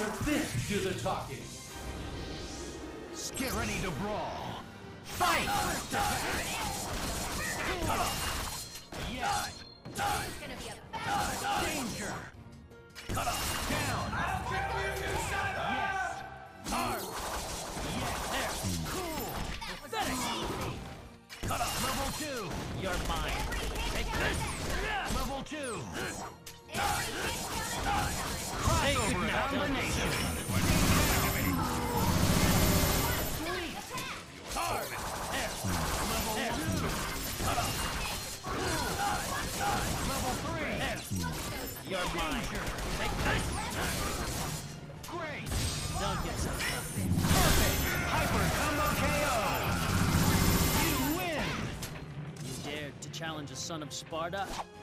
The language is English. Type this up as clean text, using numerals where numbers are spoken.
your fist do the talking. Get ready to brawl. Fight! Yes! It's gonna be a battle. Danger! Down! Yes! Hard! Yes! There! Cool! Pathetic! Level 2! You're mine! Take this! Level 2! Crossover combination! Sweet! Hard! There! Level 2! Level 3! You're mine! Take this! Great! Don't get so perfect! Hyper combo KO! You win! You dared to challenge a son of Sparta?